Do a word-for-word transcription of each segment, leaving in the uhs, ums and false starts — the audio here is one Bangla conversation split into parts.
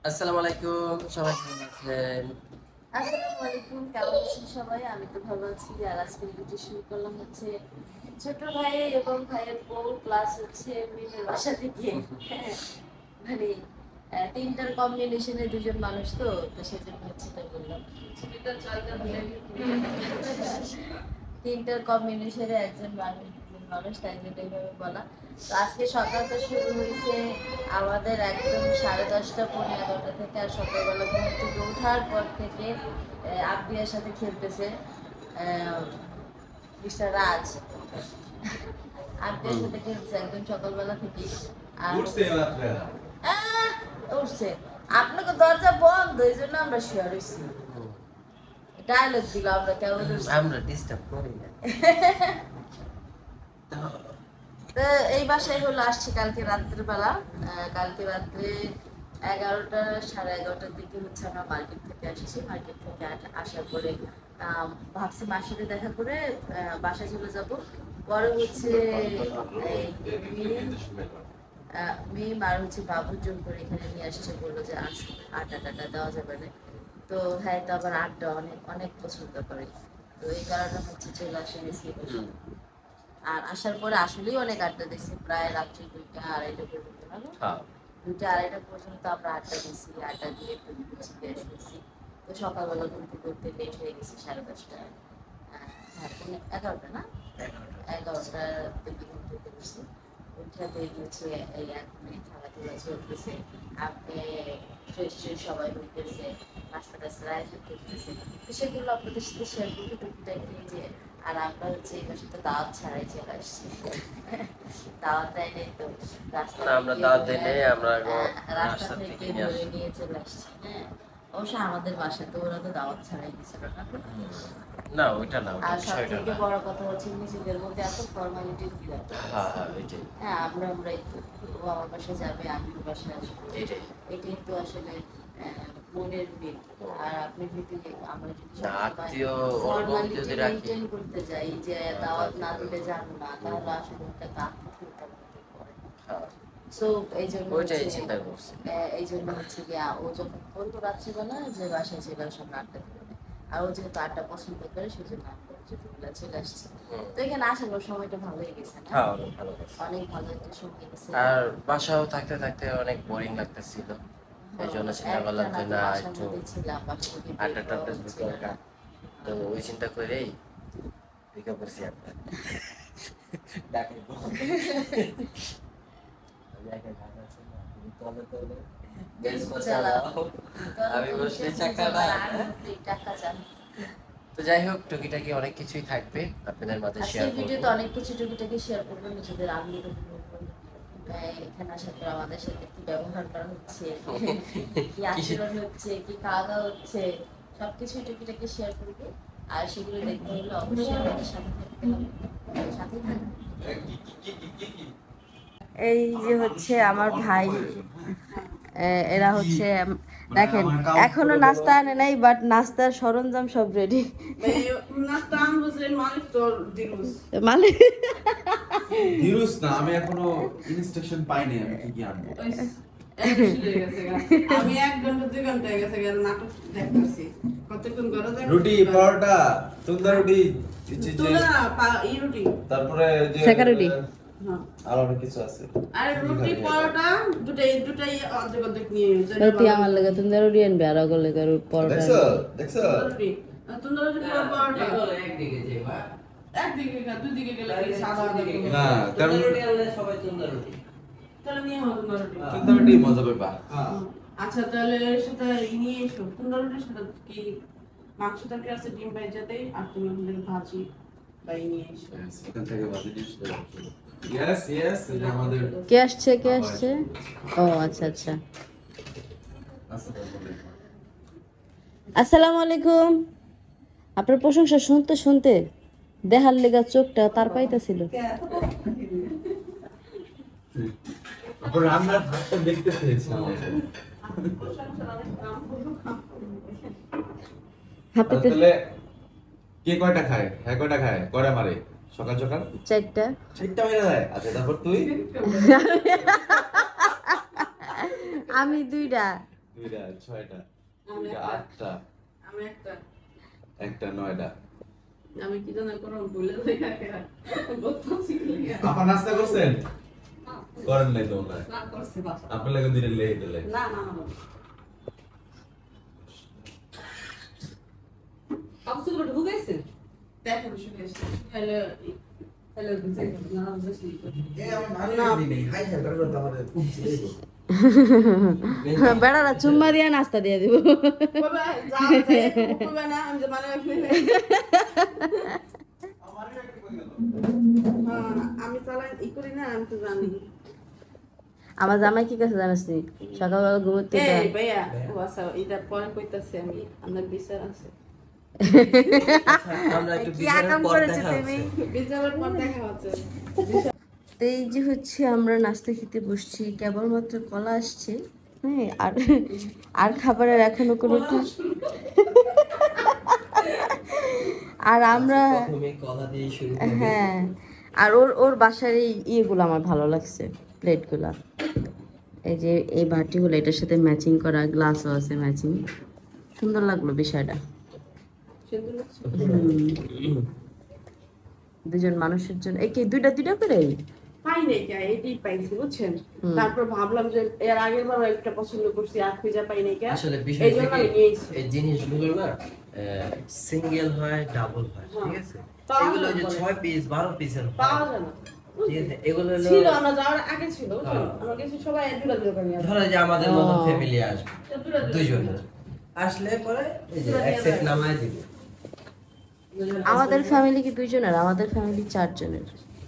আসসালামু আলাইকুম, সবাই কেমন আছেন? আসসালামু আলাইকুম, কেমন আছেন সবাই? আমি তো ভালো আছি। আর আজকের ভিডিও শুরু করলাম হচ্ছে ছোট ভাই এবং ভাইয়ের বউ প্লাস হচ্ছে মেয়ের বাসা থেকে। হ্যাঁ, মানে আহ, তিনটার কম্বিনেশনে দুজন মানুষ তো তো সেজন্য হচ্ছে এটা বললাম। তিনটার কম্বিনেশনে একজন মানুষ দুজন মানুষ তাই জন্য এইভাবে বলা। তো আজকে সকালটা শুরু হয়েছে আমাদের একদম সাড়ে দশটা পনেরো এগারোটা থেকে। আর সকালবেলা ঘুম থেকে ওঠার পর থেকে আহ, আব্বিয়ার সাথে খেলতেছে মিস্টার রাজ। আব্বিয়ার সাথে খেলছে একদম সকালবেলা থেকে। আর আহ, উঠছে আপনাকে দরজা বন্ধ, এই জন্য আমরা শিওর হয়েছি। ডায়লগ দিল আমরা কেমন আমরা ডিস্টার্ব করি না। তো এই বাসায় হলো আসছি কালকে রাত্রের বেলা। আহ, কালকে রাত্রে এগারোটা সাড়ে এগারোটার দিকে হচ্ছে আমরা মার্কেট থেকে আসছি। মার্কেট থেকে আস- আসার পরে আম, ভাবছি মার সাথে দেখা করে আহ, বাসায় চলে যাব। পরে হচ্ছে এই মেয়ে আহ, মেয়ে মার হচ্ছে বাবুর জন্য করে এখানে নিয়ে আসছে, বললো যে আসো আটা টাটা দেওয়া যাবে না। তো হ্যাঁ, তো আবার আটটা অনেক অনেক পছন্দ করে। তো এই কারণে হচ্ছে চলে আসে গেছি। আর আসার পরে আসলেই অনেক আড্ডা দিয়েছি, প্রায় রাত্রি দুইটা আড়াইটা পর্যন্ত না গো? হ্যাঁ, দুইটা আড়াইটা পর্যন্ত আমরা আড্ডা দিয়েছি। আড্ডা দিয়ে একটু ঘুমিয়েছি, বেশ হয়েছি। তো সকালবেলা ঘুরতে ঘুরতে লেট হয়ে গেছে সাড়ে দশটা। আহ, হ্যাঁ পৌনে এগারোটা না, এগারোটার দিকে ঘুরতে পেরেছি। উঠে বের হচ্ছে এই এখন খেলাধুলা চলতেছে। আপনি ফ্রেশ ট্রেশ সবাই হইতেছে, রাস্তা টাস্তার আয়োজন করতেছে। তো সেগুলো আপনাদের সাথে শেয়ার করতে টুকিটাকি যে। আর আমরা হচ্ছে এই মাসে তো দাওয়াত ছাড়াই চলে আসছি। দাওয়াত দেয় নাই তো রাস্তা না আমরা থেকে দাওয়াত ধরে, দিই নাই, আমরা আগে আহ, রাস্তা রাস্তা থেকে থেকে নিয়ে ধরে আসি। নিয়ে চলে আসছি। হ্যাঁ, অবশ্য আমাদের বাসা তো ওরা তো দাওয়াত ছাড়াই গেছিল না। না ওইটা না, ওটা আর সব বিষয়টা থেকে না। বড় কথা হচ্ছে নিজেদের মধ্যে এত ফর্মালিটির কি দরকার হ্যাঁ আছে? হ্যাঁ, ওইটাই হ্যাঁ, আমরা আমরা একটু ও আমার বাসায় যাবে, আমি ওর বাসায় আসবো। এটাই। এটাই তো আসলে আহ, মনের মিল। আর আপনি যদি আমরা যদি না, সবসময় আত্মীয় অনুভূতি ফর্মালিটি যদি রাখি, মেনটেন করতে যাই যে হ্যাঁ, দাওয়াত তাহলে না তো দিলে যাবো না, তাহলে আসলে ওটা আত্মীয়তার মধ্যে পড়ে। হ্যাঁ, সো এই জন্য ওইটাই হচ্ছে চিন্তা করছি। আহ, এই জন্য হচ্ছে গিয়া ও যখন বলতো রাত্রিবেলা যে বাসায় চলে আসো, আমরা আড্ডা দিবে না। আর ও যেহেতু আড্ডা পছন্দ করে সেজন্য আমরা হচ্ছে দুপুরবেলা চলে আসছি। হুম। তো এখানে আসার পর সময়টা ভালোই গেছে না? হ্যাঁ, অনেক ভালো লাগছে। অনেক ভালো একটা সময় গেছে। আর বাসাও থাকতে থাকতে অনেক বোরিং লাগতেছিল, এই জন্য চিন্তা করলাম যে না বাসার একটু মধ্যে ছিলাম, বাসা থেকে বের আড্ডা হওয়া টাড্ডা হচ্ছে দরকার। না। তো ওই চিন্তা করেই পিকআপ করছি আপনার। ডাকে আমি বসলে চাকাটা। টাকা চান। তো যাই হোক, টুকিটাকি অনেক কিছুই থাকবে আপনাদের মাঝে শেয়ার আজকের করব। ভিডিওতে অনেক কিছু টুকিটাকি শেয়ার করবো, নিজেদের আনন্দ উপভোগ করবো। আহ, এখানে আসার পর আমাদের সাথে কি ব্যবহার করা হচ্ছে, কি আচরণ হচ্ছে, কি খাওয়া দাওয়া হচ্ছে, সবকিছুই টুকিটাকি শেয়ার করবো। আর সেগুলো দেখতে হলে অবশ্যই আমাদের সাথে থাকতে হবে, সাথেই থাকবে। এই যে হচ্ছে আমার ভাই, এ- এরা হচ্ছে উম, দেখেন এখনো নাস্তা আনে নাই, বাট নাস্তার সরঞ্জাম সব রেডি। মানে ধীরুস না, আমি এখনো ইনস্ট্রাকশন পাইনি আমি কি কি আনবো। আমি এক ঘন্টা দুই ঘন্টা হয়ে গেছে গেল নাটক দেখতেছি কতক্ষণ ঘরে থাকবো? রুটি পরোটা তুন্দা রুটি ইচ্ছে যে, তুলা পা- ই রুটি তারপরে যে সেকা রুটি। হ্যাঁ। আরো অনেক কিছু আছে। আর রুটি পরোটা দুটাই দুটাই অর্ধেক অর্ধেক নিয়ে যেটা রুটি ভালো আমার লাগে, তুমি রুটি আনবে আর ওগুলো লাগে পরোটা দেখছো আনবে। দেখছো তুলা রুটি আর তুলা রুটি পরোটা একদিকে গেলে দুই দিকে গেলে কি সাদা দিকে না কারণ তাহলে নিয়ে হবে তুলা রুটি। তুন্দা রুটি মজা পাবা। আচ্ছা তাহলে এর সাথে ই নিয়ে এসো তুলা রুটির সাথে কি মাংস তরকারি আছে, ডিম ভাজাতে, আর তুমি হলে ভাজি বা ই নিয়ে এসো। এখান থেকে বাজে নিয়ে ইয়েস ইয়েস এটা আমাদের কে আসছে কে আসছে? ও আচ্ছা আচ্ছা। আসসালামু আলাইকুম। আপনার প্রশংসা শুনতে শুনতে দেহার লেগা চোখটা তার পাইতেছিল। আপনার রান্নার ভাতটা দেখতে পেয়েছিলাম। হাতে তাহলে কে কয়টা খায়? হ্যাঁ কয়টা খায়? কয়টা মারে? সকাল সকাল চারটা। চারটা মেরে দেয়। আচ্ছা তারপর তুই আমি দুইটা। দুইটা ছয়টা আমি দুইটা একটা। আটটা আমি একটা একটা নয়টা আমি কি জানি কোন বলে দেখা কেরা বলতেছি আপা নাস্তা করছেন করেন নাই তো না না করছে বাসা আপনার লাগে দুইটা লেগে দিলে না না না আপনি তো ঢুকেছে দেখো শুনেছি হ্যালো হ্যালো বুঝে না বুঝছি বেড়ারা চুম্মা দিয়ে নাস্তা দিয়ে দিব বাবা যা যায় বাবা না আমি মানে আমি চালাই ই করি না আমি তো জানি আমার জামাই কি কাছে জানিস নি সকালবেলা ঘুমোতে এই ভাইয়া ও আচ্ছা এটা পরে কইতাছি আমি আমার বিচার আছে আমরা একটু কি বিচারের আকাম পর করেছো দেখা তুমি? হচ্ছে বিচারের পর দেখা হচ্ছে তো এই যে হচ্ছে আমরা নাস্তা খেতে বসছি কেবলমাত্র কলা আসছে হ্যাঁ আর আর খাবারের এখনো কোনো ঠিক- আর আমরা প্রথমে কলা দিয়ে শুরু করি হ্যাঁ আর ওর ওর বাসার এই ইয়েগুলো আমার ভালো লাগছে প্লেটগুলা এই যে এই বাটিগুলো এটার সাথে ম্যাচিং করা গ্লাসও আছে ম্যাচিং সুন্দর লাগলো বিষয়টা সুন্দর লাগছে হুম। দুজন মানুষের জন্য এই কি দুইটা দুইটা করে পাই নাই কে এটাই পাইছি বুঝছেন হুম। তারপর ভাবলাম যে এর আগের বার একটা পছন্দ করছি আর খুঁজে পাই নাই কে আসলে বিষয় এই জন্য আমি নিয়েছি এই জিনিসগুলো না সিঙ্গেল হয় ডাবল হয় ঠিক আছে পাওয়া এগুলো যে যাবে। ছয় পিস বারো পিসের পাওয়া যায় না ঠিক আছে এগুলো হলো ছিল আমরা যাওয়ার আগে ছিল বুঝছেন? হ্যাঁ। আমার কাছে সবাই দুটা দুটা করে নিয়ে আসে। ধরো যে আমাদের মতো ও। ফ্যামিলি আসবে দুটা দুটা দুইজন করে। আসলে পরে এই যে দুটো এক দিয়ে সেট দেয়। নামায় দিব দুজন আমাদের ফ্যামিলি কি দুইজনের আমাদের ফ্যামিলি চারজনের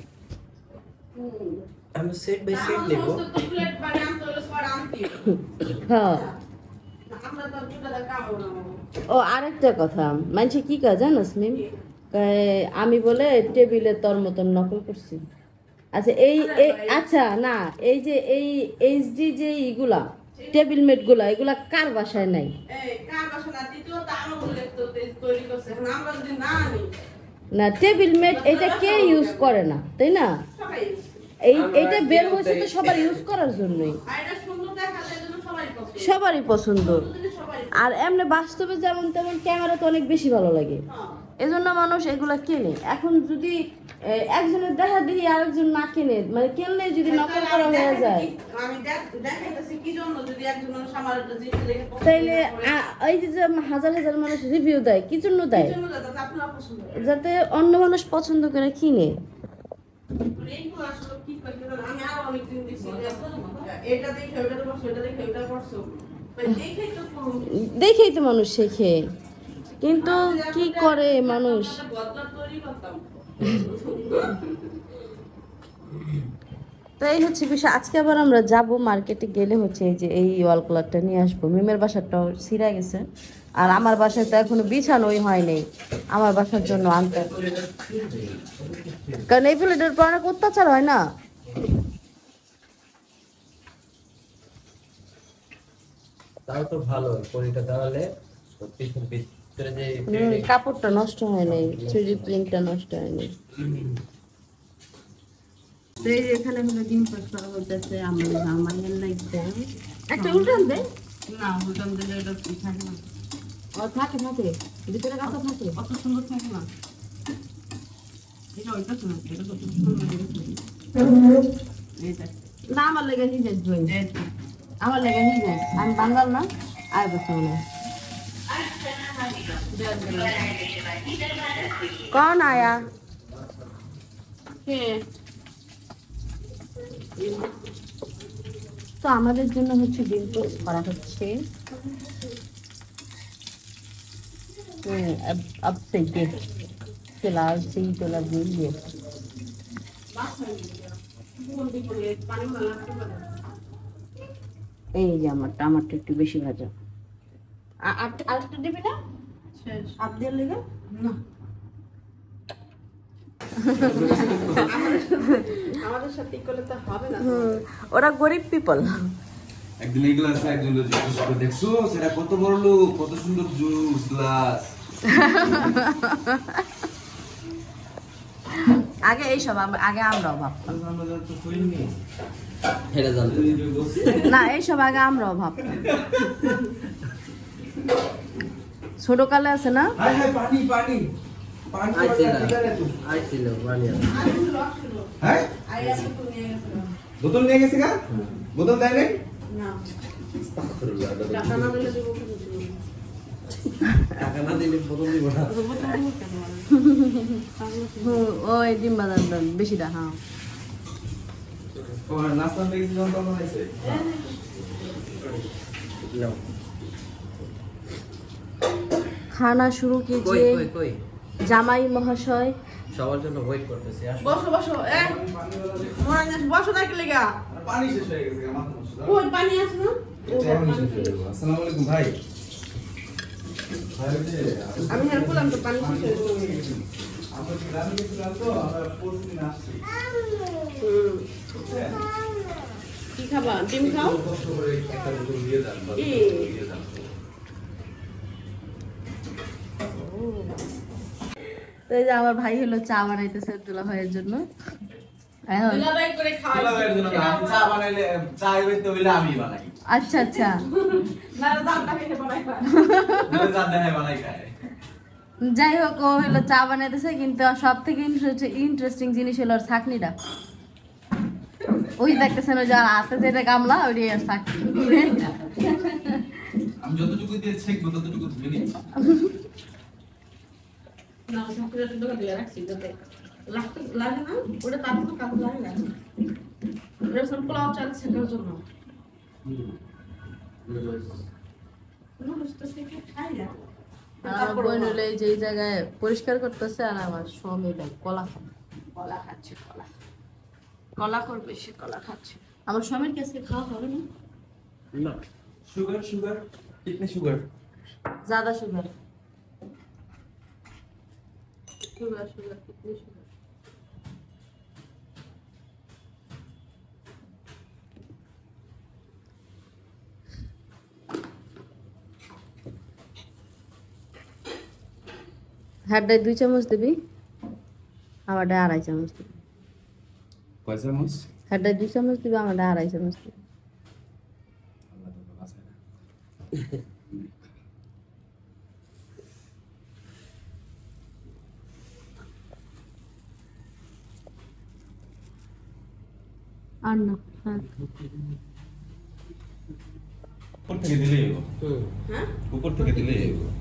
হুম। আমি সেট বাই সেট আমার নেব সমস্ত তো প্লেট বানিয়ে আনতে হলে সবার আনতেই হবে। হ্যাঁ আমরা তো দুটা দিয়ে খাবো না। ও আরেকটা কথা মানুষে কি কাজ জানোস মিম কয়, আমি বলে টেবিলে তোর মতন নকল করছি আচ্ছা এই এই আচ্ছা না এই যে এই এইচডি যে ইগুলা টেবিল মেট গুলা এগুলা কার বাসায় নাই এই কার বাসনা দ্বিতীয়ত আমার বলে তো তৈরি করছে এখন আমরা যদি না আনি না টেবিল মেট এটা কে ইউজ করে না তাই না সবাই এই এটা বের হয়েছে তো সবার ইউজ করার জন্যই আর এটা সুন্দর দেখা যায় জন্য সবাই পছন্দ সবারই পছন্দ যদি সবাই আর এমনি বাস্তবে যেমন তেমন ক্যামেরাতে অনেক বেশি ভালো লাগে হ্যাঁ এজন্য মানুষ এগুলা কেনে এখন যদি এ, একজনের দেখা দেখি আরেকজন না কেনে মানে কিনলে যদি নকল করা হয়ে যায় আমি দেখ- দেখাইতেছি কি জন্য যদি একজন মানুষ আমার একটা জিনিস দেখে পছন্দ তাইলে করে, আ- এই যে যে হাজার হাজার মানুষ রিভিউ দেয় কি জন্য কি দেয় জন্য যাতে আপনারা পছন্দ করেন। যাতে অন্য মানুষ পছন্দ করে কিনে মানে এইগুলো আসলে কি করে জানেন? আমি আরো অনেক দিন দেখছি যে, এটা দেখে ওটা করছো এটা দেখে ওটা করছো মানে দেখেই তো পুরো- দেখেই তো মানুষ শেখে কিন্তু কি করে মানুষ আমরা গদ্দার তৈরি করতাম তো এই হচ্ছে বিষয় আজকে আবার আমরা যাব মার্কেটে গেলে হচ্ছে এই যে এই ওয়াল কালারটা নিয়ে আসবো মিমের বাসাটাও ছিঁড়া গেছে আর আমার বাসায় তো এখনো বিছানোই হয়নি আমার বাসার জন্য আনতে কারণ এই প্লেটের পর অনেক অত্যাচার হয় না তাও তো ভালো পরিটা তাহলে পিছন ভিতরে যে হুম, কাপড়টা নষ্ট হয় নাই থ্রি প্রিন্টটা নষ্ট হয়নি তো এই যে এখানে হলো ডিম পাস করা হইতেছে আমার জামাইয়ের লাগবে একটা উল্টান দে না উল্টান দিলে এটা থাকে না ও থাকে থাকে ভিতরে কাঁচা থাকে অত সুন্দর থাকে না এটা ওইটা শোনা এটা কত সুন্দর এইটা না আমার লেগে হিজে জুই আমার লেগে হিজে আমি বাঙাল না আর বসে মনে कौन आया কে তো আমাদের জন্য হচ্ছে ডিম টোস্ট করা হচ্ছে हम्म, अब अब सही फिलहाल से ही तो लगी है পানি ভালো লাগতে পারে এই যে আমার টমাটো একটু বেশি ভাজা আ- আর আরেকটা দিবি না শেষ আপ দিয়ে লেগে না আমাদের সাথে ই করলে তো হবে না ওরা গরিব পিপল একদিন এই গ্লাসে একজন জিজ্ঞেস করে দেখছো সেটা কত বড় লোক কত সুন্দর জুস গ্লাস আগে এইসব আম- আগে আমরাও ভাবতাম আমরা তো করিনি এটা জানতো না এইসব আগে আমরাও ভাবতাম ছোট কালে আছে না হাই হাই পানি পানি পানি আইছিল আইছিল বানিয়া হ্যাঁ আইয়া তো নিয়ে গেছে বোতল নিয়ে গেছে গা বোতল দেয় নাই না টাকা না দিলে দেবো কি টাকা না দিলে বোতল দিব না হুম, ওই ডিম বাদাম দাম বেশিটা হ্যাঁ তোমার নাস্তা দেখছি যখন তখন হয়েছে নাও খানা শুরু কই कीजिए কই কই জামাই মহাশয় সবার জন্য ওয়েট করতেছি আসো বসো বসো এ মোরাঙ্গাস বসো না কি লাগা পানি শেষ হয়ে গেছে গা মাথা নষ্ট ওই পানি আছে না আসসালামু আলাইকুম ভাই ভাই যে আমি হেল্প করলাম তো পানি শেষ হয়ে গেছে আমরা গ্রামে গেছিলাম তো আমরা প্রতিদিন আসছি হুম কি খাবা ডিম খাও কষ্ট করে একটা বোতল দিয়ে যান বা কি? দিয়ে যান তো এই যে আমার ভাই হলো চা বানাইতেছে দুলা ভাইয়ের জন্য এখন দুলাভাই করে পোলা ভাইয়ের জন্য না, আমি চা বানাইলে চা হইতে হইলে আমি বানাই আচ্ছা আচ্ছা না না দামটা খেতে বানাই না বলে চা দেয় বানাই খায় যাই হোক ও হলো চা বানাইতেছে কিন্তু সব থেকে ইন্টারেস্টিং জিনিস হলো ওর ছাকনিটা ওই দেখতেছেন ওই যার হাতে যেটা গামলা ওই আর ছাকনি আমি যতটুকু দিয়ে ছেকবো ততটুকু ধুয়ে নিচ্ছি না সবকিছু একটু দোকান দিয়ে রাখছি যাতে লাগতে লাগে না ওটা তারপর কাজ লাগে না ওটা সব পোলাও চাল ছেঁকার জন্য নুডলস তো ছেঁকে খাই না আর আমার বোন হলো এই যে এই জায়গায় পরিষ্কার করতেছে আর আমার স্বামী ভাই কলা খাবে কলা খাচ্ছে কলা কলা করবে সে কলা খাচ্ছে আমার স্বামীর কাছে খাওয়া হবে না না সুগার সুগার কিতনে সুগার ज्यादा शुगर शुगर शुगर कितनी शुगर হাড্ডায় দুই চামচ দিবি আমারটা আড়াই চামচ দিবি কয় চামচ হাড্ডায় দুই চামচ দিবি আমারটা আড়াই চামচ দিবি আল্লাহ তো বাঁচায় না আর না হ্যাঁ উপর থেকে দিলেই হলো হুম হ্যাঁ উপর থেকে দিলেই হলো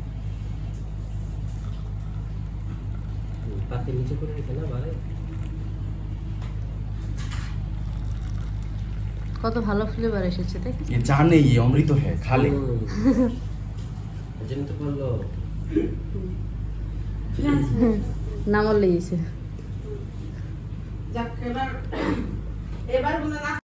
পাখি নিচে করে রেখে না ভাই কত ভালো ফ্লেভার এসেছে দেখ ये जाने ये अमृत है खा ले এজন্য তো বললো নামল লেগেছে যাক এবার এবার মনে না